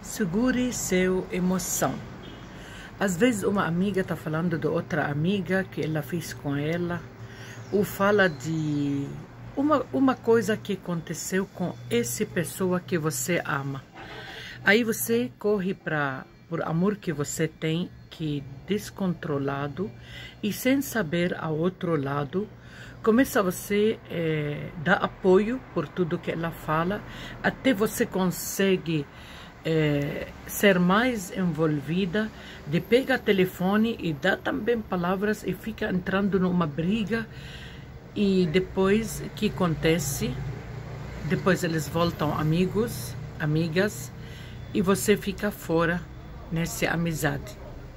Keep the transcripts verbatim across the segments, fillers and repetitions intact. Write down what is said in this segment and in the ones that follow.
Segure seu emoção. Às vezes uma amiga está falando de outra amiga que ela fez com ela, ou fala de uma, uma coisa que aconteceu com essa pessoa que você ama. Aí você corre para, por amor que você tem, que descontrolado, e sem saber ao outro lado, começa você é, dar apoio por tudo que ela fala, até você consegue É, ser mais envolvida, de pegar telefone e dar também palavras e fica entrando numa briga. E depois, o que acontece? Depois eles voltam amigos, amigas, e você fica fora nessa amizade.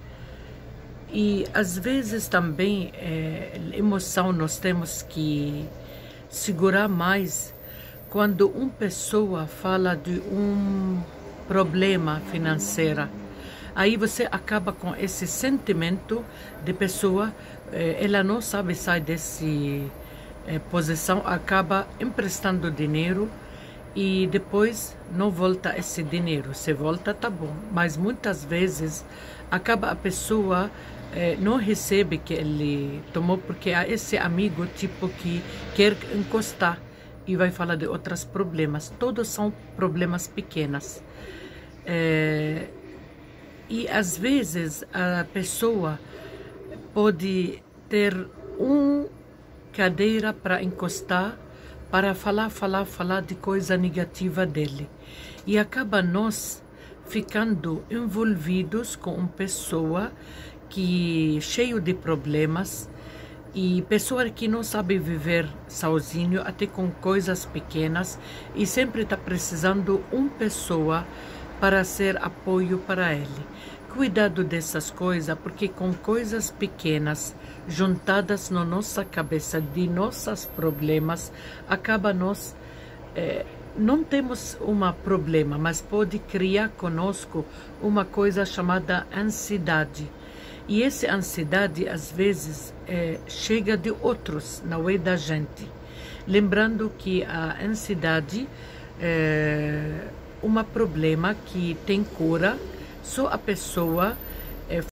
E às vezes também é, emoção nós temos que segurar mais quando uma pessoa fala de um problema financeiro. Aí você acaba com esse sentimento de pessoa, ela não sabe sair dessa eh, posição, acaba emprestando dinheiro e depois não volta esse dinheiro. Se volta, tá bom, mas muitas vezes acaba a pessoa eh, não recebe que ele tomou, porque há esse amigo tipo que quer encostar e vai falar de outros problemas. Todos são problemas pequenos. É, e às vezes a pessoa pode ter uma cadeira para encostar, para falar, falar, falar de coisa negativa dele. E acaba nós ficando envolvidos com uma pessoa que cheio de problemas, e pessoa que não sabe viver sozinho, até com coisas pequenas, e sempre está precisando de uma pessoa para ser apoio para ele. Cuidado dessas coisas, porque com coisas pequenas, juntadas na nossa cabeça, de nossos problemas, acaba nós, eh, não temos um problema, mas pode criar conosco uma coisa chamada ansiedade. E essa ansiedade, às vezes, é, chega de outros, não é da gente. Lembrando que a ansiedade é um problema que tem cura, só a pessoa